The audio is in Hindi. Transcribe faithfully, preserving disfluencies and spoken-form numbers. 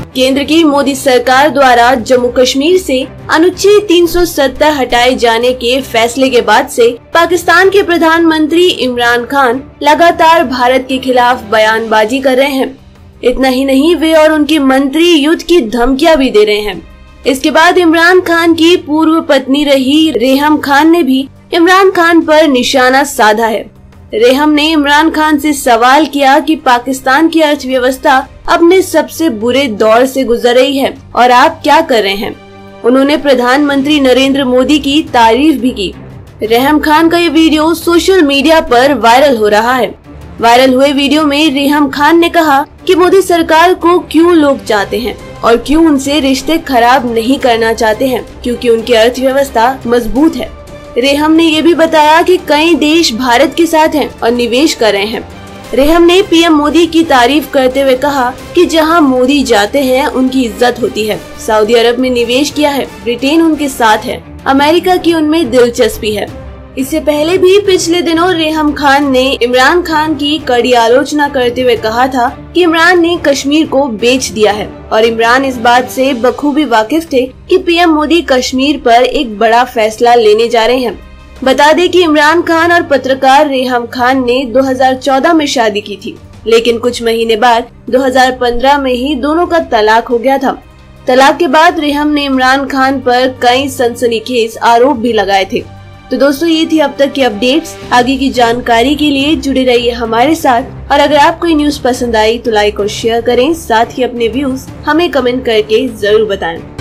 केंद्र की मोदी सरकार द्वारा जम्मू कश्मीर से अनुच्छेद तीन सौ सत्तर हटाए जाने के फैसले के बाद से पाकिस्तान के प्रधानमंत्री इमरान खान लगातार भारत के खिलाफ बयानबाजी कर रहे हैं। इतना ही नहीं, वे और उनके मंत्री युद्ध की धमकियां भी दे रहे हैं। इसके बाद इमरान खान की पूर्व पत्नी रही रेहम खान ने भी इमरान खान पर निशाना साधा है। रेहम ने इमरान खान से सवाल किया कि पाकिस्तान की अर्थव्यवस्था अपने सबसे बुरे दौर से गुजर रही है और आप क्या कर रहे हैं। उन्होंने प्रधानमंत्री नरेंद्र मोदी की तारीफ भी की। रेहम खान का ये वीडियो सोशल मीडिया पर वायरल हो रहा है। वायरल हुए वीडियो में रेहम खान ने कहा कि मोदी सरकार को क्यों लोग चाहते हैं और क्यों उनसे रिश्ते खराब नहीं करना चाहते हैं, क्योंकि उनकी अर्थव्यवस्था मजबूत है। रेहम ने ये भी बताया कि कई देश भारत के साथ हैं और निवेश कर रहे हैं। रेहम ने पीएम मोदी की तारीफ करते हुए कहा कि जहां मोदी जाते हैं उनकी इज्जत होती है। सऊदी अरब में निवेश किया है, ब्रिटेन उनके साथ है, अमेरिका की उनमें दिलचस्पी है। इससे पहले भी पिछले दिनों रेहम खान ने इमरान खान की कड़ी आलोचना करते हुए कहा था कि इमरान ने कश्मीर को बेच दिया है और इमरान इस बात से बखूबी वाकिफ थे कि पीएम मोदी कश्मीर पर एक बड़ा फैसला लेने जा रहे हैं। बता दें कि इमरान खान और पत्रकार रेहम खान ने दो हज़ार चौदह में शादी की थी, लेकिन कुछ महीने बाद दो हज़ार पंद्रह में ही दोनों का तलाक हो गया था। तलाक के बाद रेहम ने इमरान खान पर कई सनसनीखेज आरोप भी लगाए थे। तो दोस्तों, ये थी अब तक की अपडेट्स। आगे की जानकारी के लिए जुड़े रहिए हमारे साथ और अगर आपको ये न्यूज पसंद आई तो लाइक और शेयर करें, साथ ही अपने व्यूज हमें कमेंट करके जरूर बताएं।